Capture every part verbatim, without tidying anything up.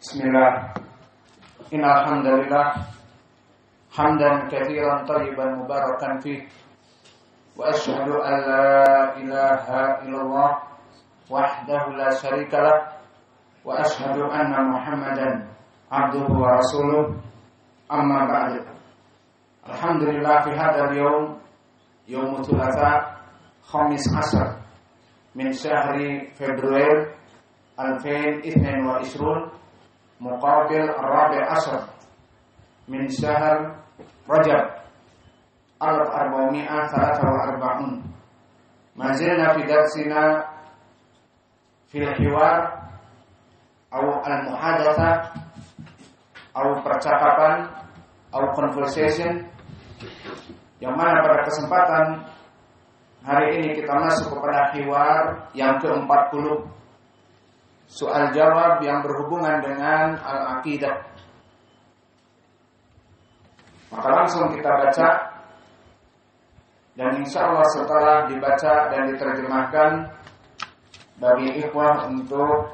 Bismillah. Innal hamdalillah hamdan katsiran thayyiban mubarakan fih wa asyhadu an la ilaha illallah wahdahu la syarikalah wa asyhadu anna Muhammadan abduhu wa rasuluh amma ba'du. Alhamdulillah fi hadzal yaum yaumut thulatsa khamis ashar min syahri Februari alfin ithnain wa ishrun muqabil ar-rabi' ashar min syahr Rajab alf arba'mi'ah thalatha wa arba'un. Mazilna fi darsina fil hiwar atau al-muhadatsa atau percakapan atau conversation, yang mana pada kesempatan hari ini kita masuk kepada hiwar yang keempat puluh, soal jawab yang berhubungan dengan al-aqidah. Maka langsung kita baca, dan insya Allah setelah dibaca dan diterjemahkan bagi ikhwah untuk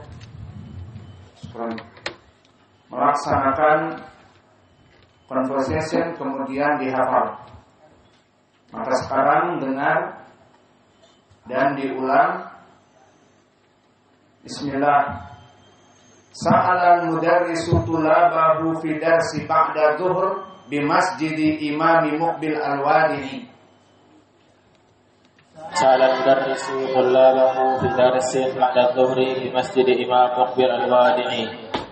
melaksanakan conversation kemudian dihafal. Maka sekarang dengar dan diulang. Bismillah. Sa'alal mudarrisu tulabahu fi darsi ba'da zuhur bi masjidi imami Muqbil al-Wadi'i. Sa'alal mudarrisu tulabahu fi darsi ba'da zuhri bi masjidi imam Muqbil al-Wadi'i.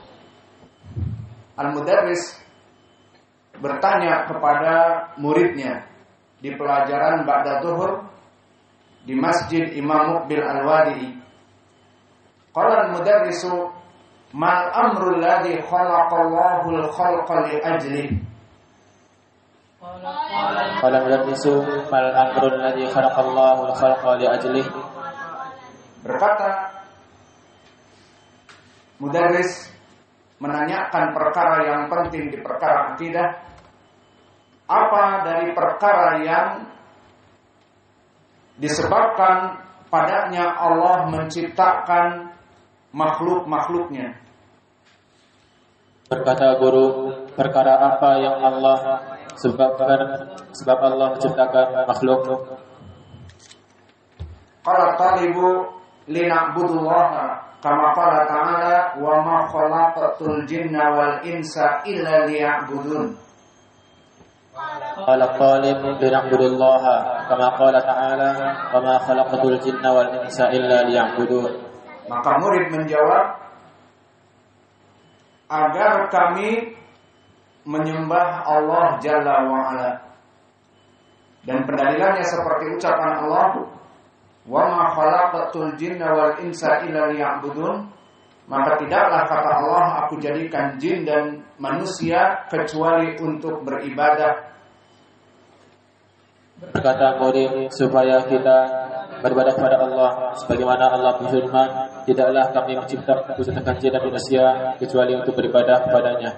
Al-mudarris bertanya kepada muridnya di pelajaran ba'da zuhur di masjid Imam Muqbil al-Wadi'i. Qala al-mudarrisu mal amrul ladzi khalaqallahu al-khalqa li ajli. Qala al-mudarrisu mal amrul ladzi khalaqallahu al-khalqa li ajli. Berkata mudarris menanyakan perkara yang penting di perkara akidah, apa dari perkara yang disebabkan padanya Allah menciptakan makhluk-makhluknya. Berkata guru, perkara apa yang Allah sebabkan sebab Allah menciptakan makhluk? Qala talibu lina'budullaha kama qala ta'ala wa ma khalaqatul jinna wal insa illa liya'budun. Qala talib lina'budullaha kama qala ta'ala wa ma khalaqatul jinna wal insa illa liya'budun. Maka murid menjawab, agar kami menyembah Allah Jalla wa'ala. Dan pendalilannya seperti ucapan Allah, wa ma khalaqatul jinna wal insa illa liya'budun. Maka tidaklah kata Allah, aku jadikan jin dan manusia kecuali untuk beribadah. Berkata murid, supaya kita beribadah kepada Allah sebagaimana Allah berfirman, tidaklah kami menciptakan jin dan manusia kecuali untuk beribadah kepadanya.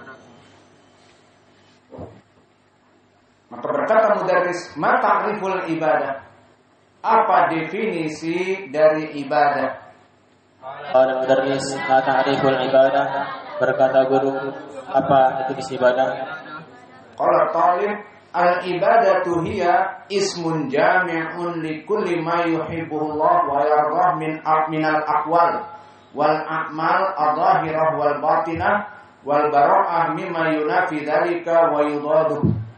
Maka berkata mudarris, ma ta'riful ibadah? Apa definisi dari ibadah? Qala mudarris, ma ta'riful ibadah? Berkata guru, apa definisi ibadah? Qala talib, al-ibadatu hiya ismun jami'un li kulli ma yuhibbuhullah wa yardah min minal aqwal wal a'mal adh-dhahirah wal batinah wal bara'ah mimma yunafi dzalika wa yudadu.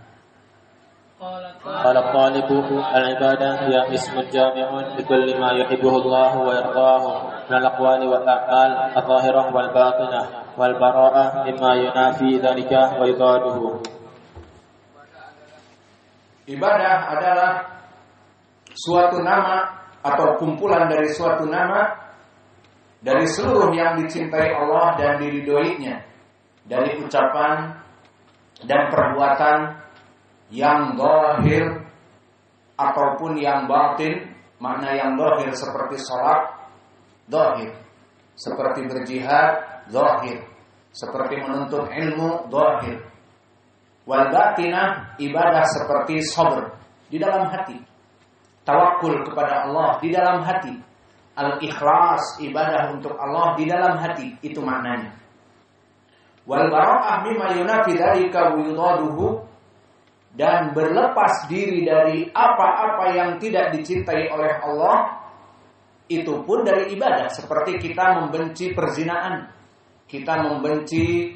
Qala talibu al-ibadah hiya ismun jami'un li kulli ma yuhibbuhullah wa yardahu minal aqwali wal a'mal adh-dhahirah wal batinah wal bara'ah mimma yunafi dzalika wa yudaduhu. Ibadah adalah suatu nama atau kumpulan dari suatu nama dari seluruh yang dicintai Allah dan diridhoinya, dari ucapan dan perbuatan yang zahir ataupun yang batin. Makna yang zahir seperti salat, zahir, seperti berjihad, zahir, seperti menuntut ilmu, zahir. Wal batinah, ibadah seperti sabr di dalam hati, tawakul kepada Allah di dalam hati, al-ikhlas, ibadah untuk Allah di dalam hati, itu maknanya. Wal bara'ah mimma yunafi dzalika wa yudaduhu, dan berlepas diri dari apa-apa yang tidak dicintai oleh Allah, itu pun dari ibadah. Seperti kita membenci perzinaan, kita membenci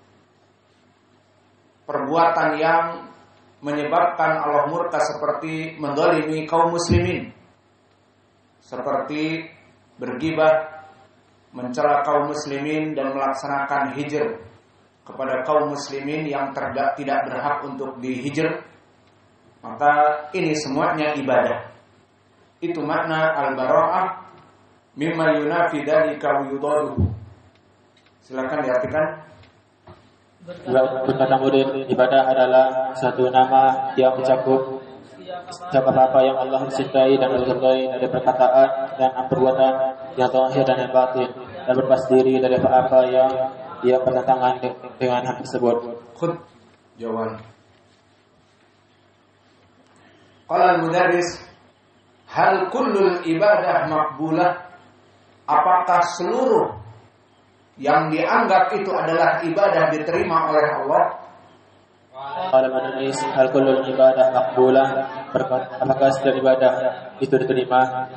perbuatan yang menyebabkan Allah murka, seperti mendolimi kaum muslimin, seperti bergibah, mencela kaum muslimin, dan melaksanakan hijr kepada kaum muslimin yang terda- tidak berhak untuk dihijr. Maka ini semuanya ibadah. Itu makna al-bara'ah mimma yunafi dzalika wa yudaduhu. Silakan diartikan. Berkata murid, ibadah adalah satu nama yang mencakup setiap apa yang Allah mencintai dan meridai dari perkataan dan perbuatan yang zahir dan yang batin, dan berlepas diri dari apa-apa yang dia bertentangan dengan hal tersebut. Khud jawaban. Qala al-mudarris, hal kullul ibadah maqbulah? Apakah seluruh yang dianggap itu adalah ibadah diterima oleh Allah? Qala al-mudarris, hal kullul ibadah maqbulah? Apakah setiap ibadah itu diterima?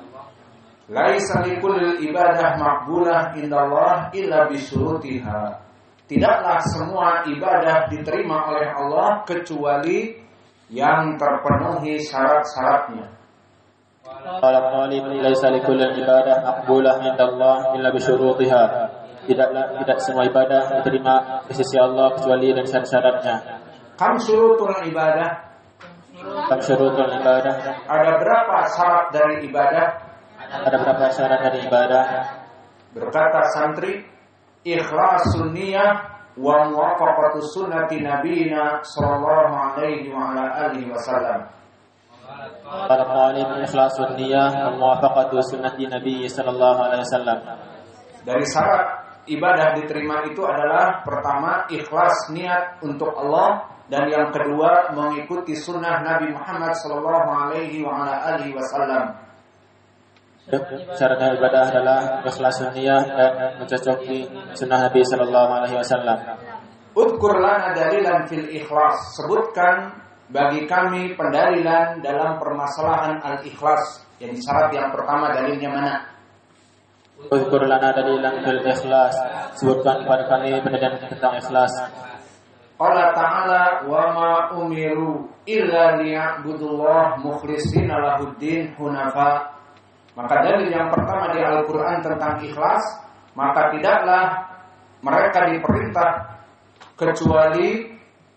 Laisa likulli ibadah maqbulah indallah illa bisyurutiha. Tidaklah semua ibadah diterima oleh Allah kecuali yang terpenuhi syarat-syaratnya. Qala al-qalib, laisa likulli ibadah maqbulah indallah illa bisyurutiha. Tidaklah tidak semua ibadah diterima di sisi Allah kecuali dengan syarat-syaratnya. Kam syurutul ibadah? Kam syurutul ibadah? Ada berapa syarat dari ibadah? Ada berapa syarat dari ibadah? Berkata santri, ikhlasun niyah wa muwafaqatus sunnati nabiyina sallallahu alaihi wa ala alihi wasallam. Qala qalib, ikhlasun niyah wa muwafaqatus sunnati nabiy sallallahu alaihi wasallam. Dari syarat ibadah diterima itu adalah pertama ikhlas niat untuk Allah, dan yang kedua mengikuti sunnah Nabi Muhammad sallallahu alaihi wa ala alihi wasallam. Syarat ibadah adalah ikhlas niyah dan mencocoki sunnah Nabi sallallahu alaihi wasallam. Udkur lana dalilan fil ikhlas. Sebutkan bagi kami pendalilan dalam permasalahan al-ikhlas. Jadi syarat yang pertama dalilnya mana? Udkur lana dalilan fil ikhlas. Sebutkan kepada kami pendalilan tentang ikhlas. Qala ta'ala wa ma umiru illa liya'budullah mukhlishina lahuddin hunafa. Maka dalil yang pertama di Al-Quran tentang ikhlas, maka tidaklah mereka diperintah kecuali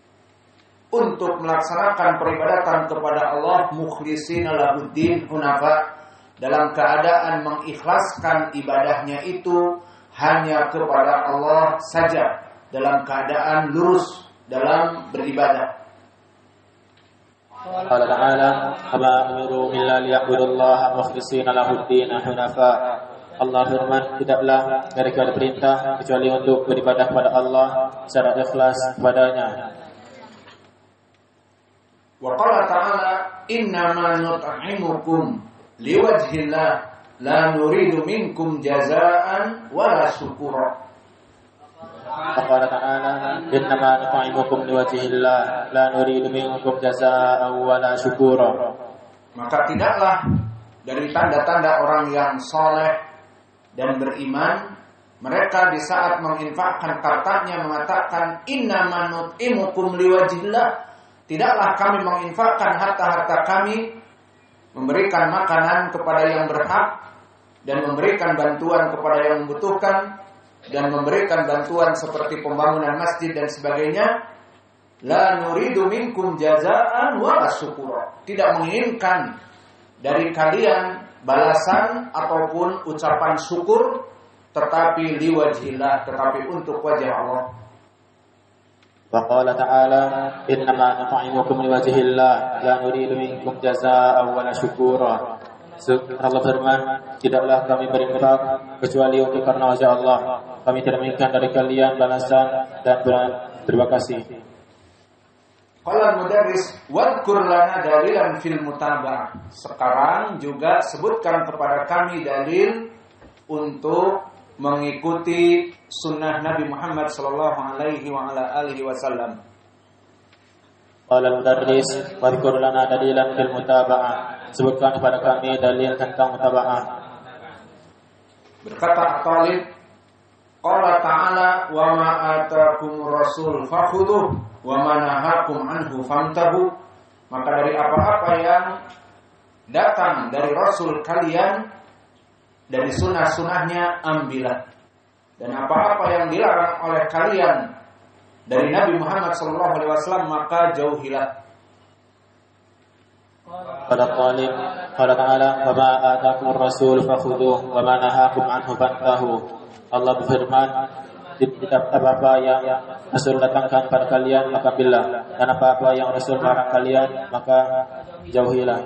untuk melaksanakan peribadatan kepada Allah mukhlishina lahuddin hunafa, dalam keadaan mengikhlaskan ibadahnya itu hanya kepada Allah saja, dalam keadaan lurus dalam beribadah. Qala ta'ala, "Ama umiru illa liya'budullaha mukhlishina lahuddin hunafa." Allah firman, tidaklah mereka diperintah kecuali untuk beribadah kepada Allah secara ikhlas kepadanya. Wa qala ta'ala, "Innama nut'imukum liwajhillah la nuridu minkum jazaa'an wala syukura." Qala ta'ala, "Innama nut'imukum liwajhillah la nuridu minkum jazaa'an wala syukura." Maka tidaklah dari tanda-tanda orang yang saleh dan beriman, mereka di saat menginfakkan hartanya mengatakan, "Innama nut'imukum liwajhillah." Tidaklah kami menginfakkan harta-harta kami, memberikan makanan kepada yang berhak, dan memberikan bantuan kepada yang membutuhkan, dan memberikan bantuan seperti pembangunan masjid dan sebagainya, la nuridu minkum jazaa'an wala syukura. Tidak menginginkan dari kalian balasan ataupun ucapan syukur, tetapi liwajhillah, tetapi untuk wajah Allah. Wa qala ta'ala, "Innama nut'imukum liwajhillah la nuridu minkum jazaa'an wala syukura." Allah firman, tidaklah kami berinfak kecuali untuk karena wajah Allah. Kami tidak menginginkan dari kalian balasan dan terima kasih. Qala al-mudarris, wadhkur lana dalilan fil mutaba'ah. Sekarang juga sebutkan kepada kami dalil untuk mengikuti sunnah Nabi Muhammad sallallahu alaihi wa ala alihi wasallam. Qala al-mudarris wa dzkur lana dalilan fil mutaba'ah. Sebutkan kepada kami dalil tentang mutaba'ah. Berkata Talib, qala ta'ala wa ma atakum rasul fakhudhuh wa ma nahakum anhu fantahu. Maka dari apa-apa yang datang dari Rasul kalian, dari sunnah-sunnahnya ambillah. Dan apa-apa yang dilarang oleh kalian dari Nabi Muhammad sallallahu alaihi wasallam maka jauhilah. Qala Talib, qala ta'ala wa ma atakum ar-rasul fakhudhuh wa ma nahakum anhu fantahu. Allah berfirman, apa-apa yang Rasul datangkan pada kalian maka ambillah, dan apa-apa yang Rasul larang kalian maka jauhilah.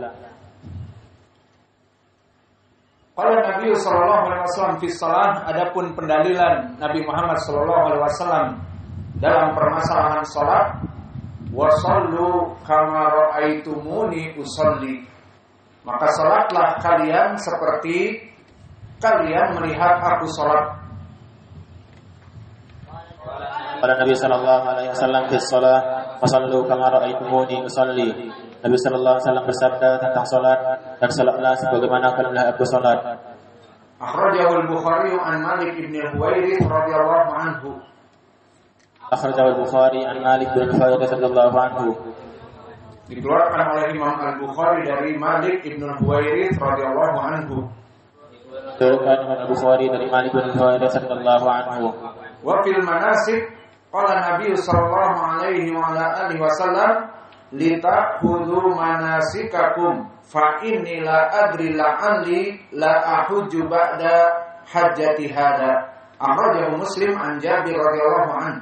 Qala Nabi sallallahu alaihi wasallam fi shalah, adapun pendalilan Nabi Muhammad sallallahu alaihi wasallam dalam permasalahan salat, wa sallu kama raaitumuni usolli, maka salatlah kalian seperti kalian melihat aku salat. Pada Nabi sallallahu alaihi wasallam fi shalah, wa sallu kama raaitumuni usolli. Nabi sallallahu alaihi wasallam bersabda tentang salat, dan salatlah sebagaimana kalian melihat aku salat. Akhrajahu al-Bukhari an Malik ibn al-Huwairits radhiyallahu anhu. Akhrajahu al-Bukhari an Malik bin Al-Huwairits radhiyallahu anhu. Dikeluarkan oleh Imam Al-Bukhari dari Malik ibn al-Huwairits radhiyallahu anhu. Dikeluarkan Imam Al-Bukhari dari Malik bin Al-Huwairits radhiyallahu anhu. Wa fil manasik qala Nabi sallallahu alaihi wa ala alihi wasallam litakhudhu manasikakum fa inni la adri la'alli la ahujju ba'da hajjati hada. Akhrajahu Muslim an Jabir radhiyallahu anhu.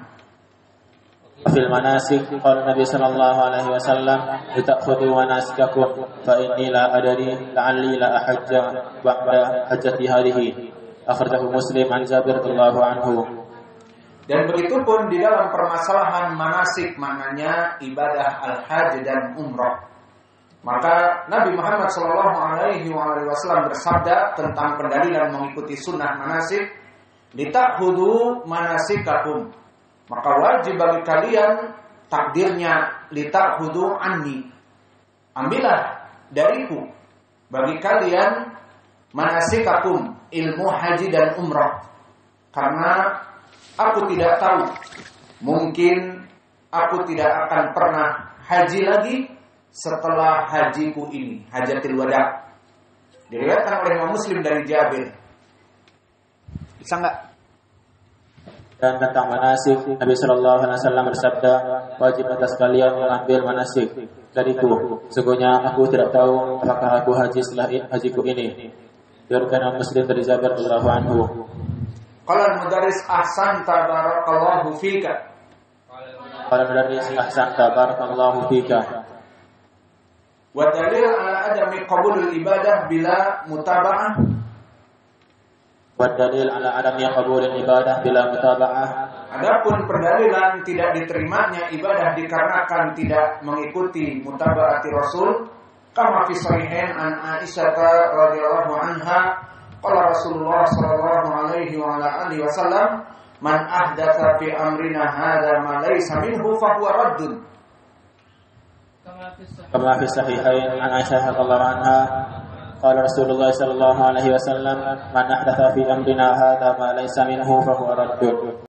Fil manasik qala Nabi sallallahu alaihi wasallam litakhudhu manasikakum fa inni la adri la'alli la ahajja ba'da hajjati hadhihi. Akhrajahu Muslim an Jabir radhiyallahu anhu. Dan begitu pun di dalam permasalahan manasik, maknanya ibadah al-hajj dan umrah. Maka Nabi Muhammad sallallahu alaihi wasallam bersabda tentang pendalilan mengikuti sunnah manasik, litakhudhu manasikakum. Maka wajib bagi kalian takdirnya litakhudhu anni. Ambillah dariku bagi kalian manasikakum, ilmu haji dan umrah. Karena aku tidak tahu, mungkin aku tidak akan pernah haji lagi setelah hajiku ini, hajatul wada. Diriwayatkan oleh Imam Muslim dari Jabir. Bisa enggak? Dan tentang manasik, Nabi sallallahu alaihi wasallam bersabda, wajib atas kalian mengambil manasik dariku. Sesungguhnya aku tidak tahu apakah aku haji setelah hajiku ini. Diriwayatkan Imam Muslim dari Jabir radhiyallahu anhu. Qala al-mudarris ahsanta barakallahu fika. Qala al-mudarris ahsanta barakallahu fika. Wa dalil ala adami qabulul ibadah bila mutaba'ah. Wa dalil ala adami qabulul ibadah bila mutaba'ah. Adapun pendalilan tidak diterimanya ibadah dikarenakan tidak mengikuti mutaba'ati Rasul, kama fi sahihain an Aisyah radhiyallahu anha. Qala Rasulullah sallallahu alaihi wa ala alihi wasallam, man ahdatsa fi amrina hadza ma laysa minhu fa huwa raddun. Kama fi sahihain an Aisyah radhiyallahu anha, qala Rasulullah sallallahu alaihi wasallam, man ahdatsa fi amrina hadza ma laysa minhu fa huwa raddun.